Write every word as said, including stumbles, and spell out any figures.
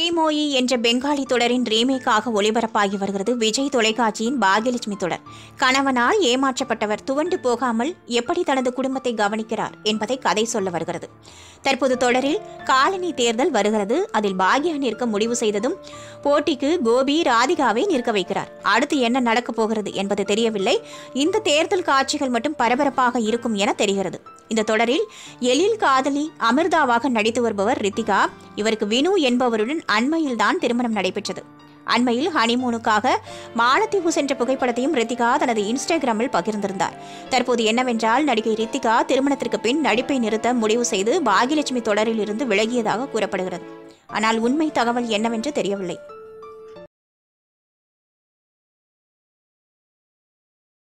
மோயி என்ற பெங்காலி தொடரின் ரீமேக்காக ஒளிபரப்பாகி வருகிறது விஜய் தொலைக்காட்சியின் பாகியலட்சுமி தொடர். கணவனால் ஏமாற்றப்பட்டவர் துவண்டு போகாமல் எப்படி தனது குடும்பத்தை கவனிக்கிறார் என்பதை கதை சொல்ல வருகிறது. தற்போது தொடரில் காலனி தேர்தல் வருகிறது. அதில் பாக்யா நிற்க முடிவு செய்ததும் போட்டிக்கு கோபி ராதிகாவை நிற்க வைக்கிறார். அடுத்து என்ன நடக்கப் போகிறது என்பது தெரியவில்லை. இந்த தேர்தல் காட்சிகள் மட்டும் பரபரப்பாக இருக்கும் என தெரிகிறது. இந்த தொடரில் எழில் காதலி அமிர்தாவாக நடித்து வருபவர் ரித்திகா. இவருக்கு வினு என்பவருடன் அண்மையில் தான் திருமணம் நடைபெற்றது. அண்மையில் ஹனிமூனுக்காக மாலத்தீவு சென்ற புகைப்படத்தையும் ரித்திகா தனது இன்ஸ்டாகிராமில் பகிர்ந்திருந்தார். தற்போது என்னவென்றால், நடிகை ரித்திகா திருமணத்திற்கு பின் நடிப்பை நிறுத்த முடிவு செய்து பாகியலட்சுமி தொடரில் இருந்து விலகியதாக கூறப்படுகிறது. ஆனால் உண்மை தகவல் என்னவென்று தெரியவில்லை.